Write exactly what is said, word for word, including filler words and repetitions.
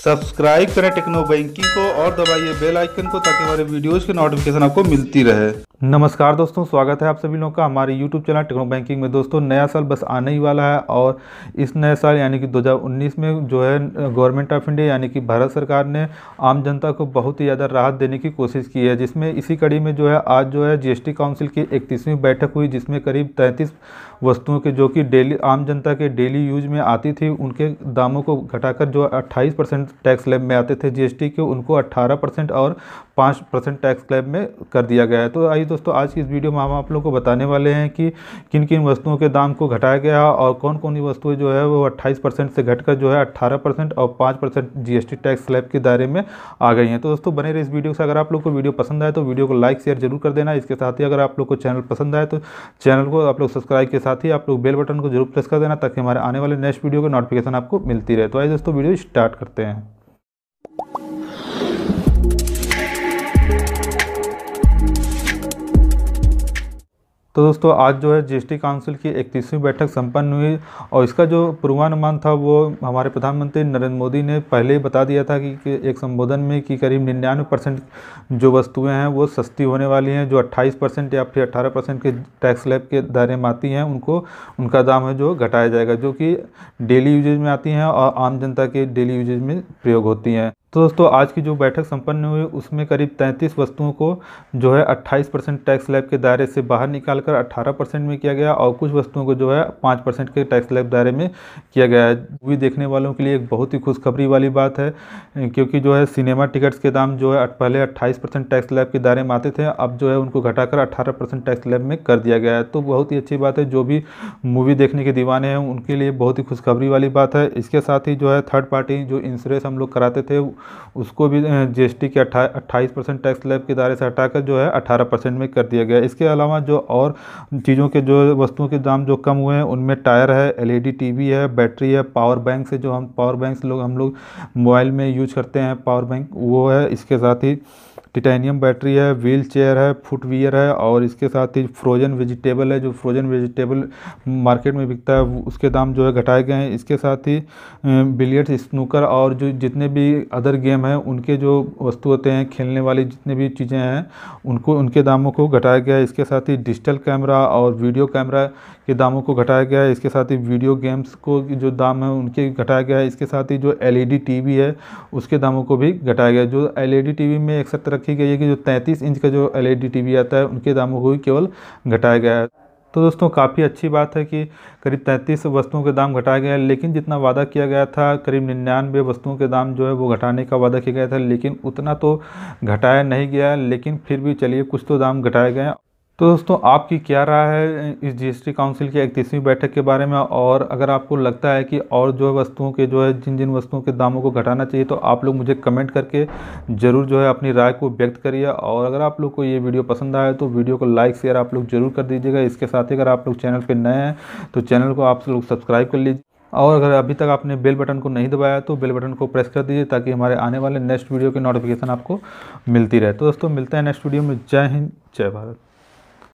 Subscribe करें techno banking को और दबाइए बेल आइकन को ताकि हमारे वीडियोज़ की नोटिफिकेशन आपको मिलती रहे। नमस्कार दोस्तों, स्वागत है आप सभी लोगों का हमारे यूट्यूब चैनल टेक्नो बैंकिंग में। दोस्तों, नया साल बस आने ही वाला है और इस नए साल यानी कि दो हज़ार उन्नीस में जो है गवर्नमेंट ऑफ इंडिया यानी कि भारत सरकार ने आम जनता को बहुत ही ज़्यादा राहत देने की कोशिश की है, जिसमें इसी कड़ी में जो है आज जो है जीएसटी काउंसिल की इकतीसवीं बैठक हुई, जिसमें करीब तैंतीस वस्तुओं के जो कि डेली आम जनता के डेली यूज में आती थी उनके दामों को घटाकर जो अट्ठाईस परसेंट टैक्स स्लैब में आते थे जीएसटी के, उनको अट्ठारह परसेंट और पाँच परसेंट टैक्स स्लैब में कर दिया गया है। तो आइए दोस्तों, आज की इस वीडियो में हम आप लोगों को बताने वाले हैं कि किन किन वस्तुओं के दाम को घटाया गया और कौन कौन सी वस्तुएं जो है वो अट्ठाईस परसेंट से घटकर जो है अट्ठारह परसेंट और पाँच परसेंट जीएसटी टैक्स स्लैब के दायरे में आ गई हैं। तो दोस्तों, बने रहे इस वीडियो से। अगर आप लोग को वीडियो पसंद आए तो वीडियो को लाइक शेयर जरूर कर देना। इसके साथ ही अगर आप लोग को चैनल पसंद आए तो चैनल को आप लोग सब्सक्राइब के साथ ही आप लोग बेल बटन को जरूर प्रेस कर देना ताकि हमारे आने वाले नेक्स्ट वीडियो की नोटिफिकेशन आपको मिलती रहे। तो आइए दोस्तों, वीडियो स्टार्ट करते हैं। तो दोस्तों, आज जो है जीएसटी काउंसिल की इकतीसवीं बैठक संपन्न हुई और इसका जो पूर्वानुमान था वो हमारे प्रधानमंत्री नरेंद्र मोदी ने पहले ही बता दिया था कि, कि एक संबोधन में कि करीब निन्यानवे परसेंट जो वस्तुएं हैं वो सस्ती होने वाली हैं। जो अट्ठाईस परसेंट या फिर अठारह परसेंट के टैक्स स्लैब के दायरे में आती हैं उनको उनका दाम है जो घटाया जाएगा, जो कि डेली यूजेज में आती हैं और आम जनता के डेली यूजेज में प्रयोग होती हैं। तो दोस्तों, आज की जो बैठक संपन्न हुई उसमें करीब तैंतीस वस्तुओं को जो है अट्ठाईस परसेंट टैक्स स्लैब के दायरे से बाहर निकालकर अठारह परसेंट में किया गया और कुछ वस्तुओं को जो है पाँच परसेंट के टैक्स स्लैब दायरे में किया गया है। मूवी देखने वालों के लिए एक बहुत ही खुशखबरी वाली बात है, क्योंकि जो है सिनेमा टिकट्स के दाम जो है पहले अट्ठाईस परसेंट टैक्स स्लैब के दायरे में आते थे, अब जो है उनको घटाकर अठारह परसेंट टैक्स स्लैब में कर दिया गया है। तो बहुत ही अच्छी बात है, जो भी मूवी देखने के दीवाने हैं उनके लिए बहुत ही खुशखबरी वाली बात है। इसके साथ ही जो है थर्ड पार्टी जो इंश्योरेंस हम लोग कराते थे उसको भी जीएसटी के अट्ठाईस परसेंट टैक्स स्लैब के दायरे से हटाकर जो है अठारह परसेंट में कर दिया गया। इसके अलावा जो और चीज़ों के जो वस्तुओं के दाम जो कम हुए हैं उनमें टायर है, एलईडी टीवी है, बैटरी है, पावर बैंक से जो हम पावर बैंक से लोग हम लोग मोबाइल में यूज करते हैं पावर बैंक वो है। इसके साथ ही टिटेनियम बैटरी है, व्हील चेयर है, फुटवियर है और इसके साथ ही फ्रोजन वेजिटेबल है। जो फ्रोजन वेजिटेबल मार्केट में बिकता है उसके दाम जो है घटाए गए हैं। इसके साथ ही बिलियर्ड्स, स्नूकर और जो जितने भी अदर गेम हैं उनके जो वस्तु होते हैं खेलने वाली जितने भी चीज़ें हैं उनको उनके दामों को घटाया गया है। इसके साथ ही डिजिटल कैमरा और वीडियो कैमरा के दामों को घटाया गया है। इसके साथ ही वीडियो गेम्स को जो दाम है उनके घटाया गया है। इसके साथ ही जो एलईडी टीवी है उसके दामों को भी घटाया गया है। जो एलईडी टीवी में एक शर्त रखी गई है कि जो तैंतीस इंच का जो एलईडी टीवी आता है उनके दामों को भी केवल घटाया गया है। तो दोस्तों, काफ़ी अच्छी बात है कि करीब तैंतीस वस्तुओं के दाम घटाया गया है, लेकिन जितना वादा किया गया था करीब निन्यानवे वस्तुओं के दाम जो है वो घटाने का वादा किया गया था, लेकिन उतना तो घटाया नहीं गया, लेकिन फिर भी चलिए कुछ तो दाम घटाए गए हैं। तो दोस्तों, आपकी क्या राय है इस जीएसटी काउंसिल की इकतीसवीं बैठक के बारे में, और अगर आपको लगता है कि और जो है वस्तुओं के जो है जिन जिन वस्तुओं के दामों को घटाना चाहिए तो आप लोग मुझे कमेंट करके ज़रूर जो है अपनी राय को व्यक्त करिए। और अगर आप लोग को ये वीडियो पसंद आया तो वीडियो को लाइक शेयर आप लोग ज़रूर कर दीजिएगा। इसके साथ ही अगर आप लोग चैनल पर नए हैं तो चैनल को आप लोग सब्सक्राइब कर लीजिए और अगर अभी तक आपने बेल बटन को नहीं दबाया तो बेल बटन को प्रेस कर दीजिए ताकि हमारे आने वाले नेक्स्ट वीडियो की नोटिफिकेशन आपको मिलती रहे। तो दोस्तों, मिलते हैं नेक्स्ट वीडियो में। जय हिंद, जय भारत।